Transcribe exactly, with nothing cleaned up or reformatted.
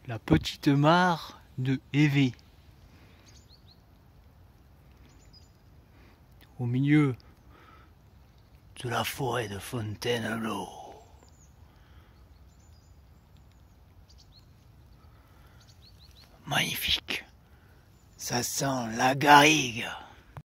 la petite mare de Évée. Au milieu de la forêt de Fontainebleau. Magnifique, ça sent la garrigue.